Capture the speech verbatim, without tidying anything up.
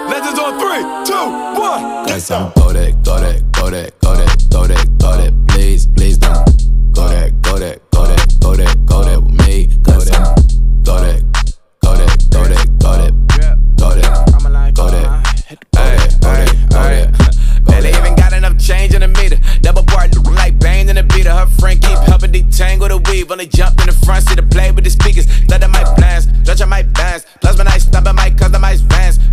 Legends on three, two, one. Got some Kodak, Kodak, Kodak, Kodak, Kodak, Kodak. Please, please don't. Kodak, Kodak, Kodak, Kodak, Kodak with me. Got some Kodak, Kodak, Kodak, Kodak, Kodak, Kodak. Hey, hey, hey. Barely even got enough change in the meter. Double bar looking like Bane in the beater. Her friend keep helping detangle the weave. Only jumped in the front seat to play with the speakers. Let them mic blast, stretch on my bands. Plus when I stop at my customize vans.